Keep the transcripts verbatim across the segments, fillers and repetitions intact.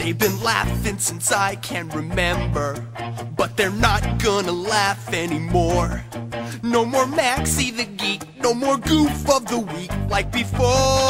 They've been laughing since I can remember, but they're not gonna laugh anymore. No more Maxie the Geek, no more Goof of the Week like before.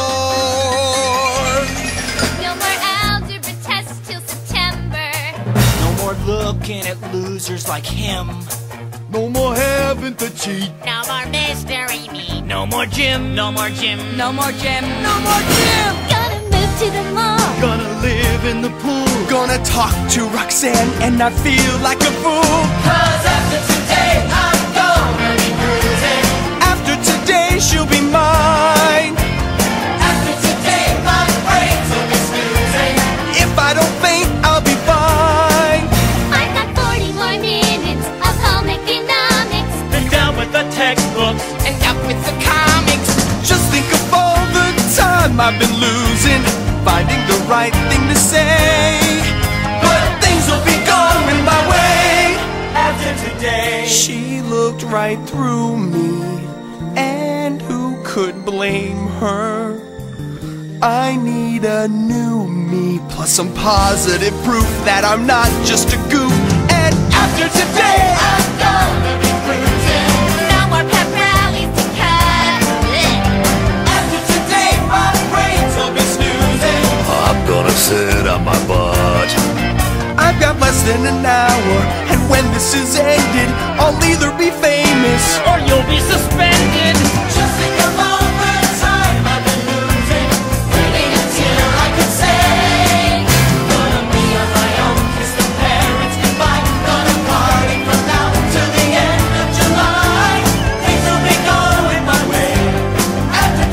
No more algebra tests till September. No more looking at losers like him. No more having to cheat. No more mystery meat. No more gym, no more gym, no more gym, no more gym. Gonna move to the mall. Gonna live in the pool. Gonna talk to Roxanne and not feel like a fool. Cause after today I'm gonna be cruising. After today she'll be mine. After today my brains will be snoozing. If I don't faint, I'll be fine. I've got forty more minutes of home economics. Been down with the textbooks And up with the comics. Just think of all the time I've been losing, finding the right thing to say. But things will be going my way. after today. She looked right through me, and who could blame her? I need a new me, plus some positive proof that I'm not just a goof. And after today, I'm gonna be cruising. No more pep rallies to cut. After today my brains will be snoozing. I'm gonna sit on my butt. I've got less than an hour, and when this is ended, I'll either be famous Or you'll be suspended. Just think of all the time I've been losing, waiting until I could say, gonna be on my own, kiss the parents goodbye. Gonna party from now till the end of July. Things will be going my way after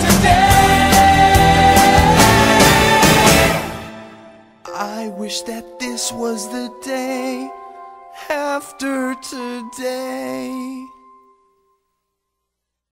today. I wish that this was the day after today.